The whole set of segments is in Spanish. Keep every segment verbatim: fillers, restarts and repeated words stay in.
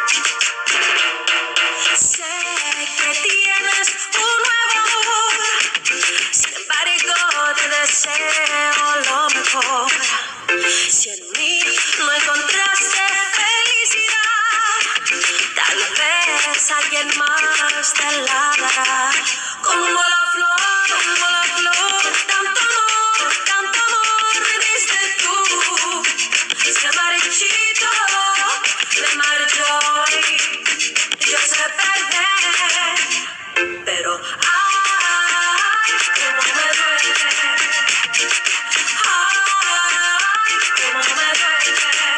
Sé que tienes un nuevo amor, sin embargo te deseo lo mejor. Si en mí no encontraste felicidad, tal vez alguien más te la dará. Como la flor, como la flor, tanto amor, tanto amor me diste tú. Se marchito, me marchó y yo sé perder, pero ay, cómo me duele, ay, cómo me duele.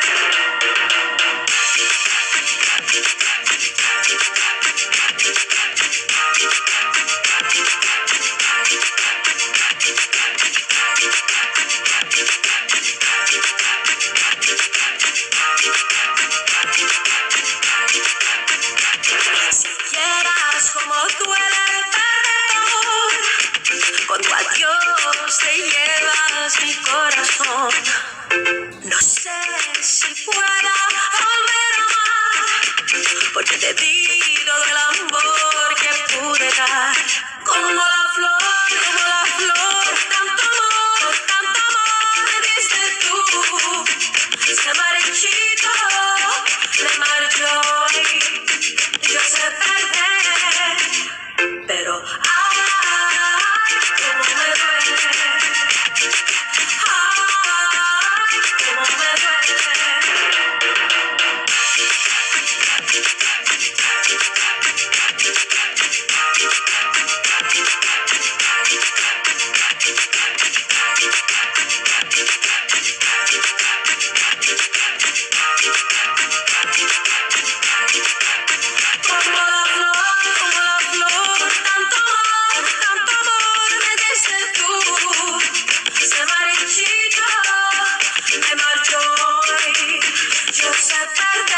Si quieras como duele perder tu amor, con tu adiós te llevas mi corazón. No sé si pueda volver a amar, porque te di todo el amor que pude dar. Como la flor, como la flor, tanto amor, tanto amor me diste tú. Se marchito, me marchó y yo sé perder, pero ay, cómo me duele, ay, cómo me duele. Como la flor, como la flor, tanto amor, tanto amor me diste tú. Se marchito, me marchó y yo sé perder.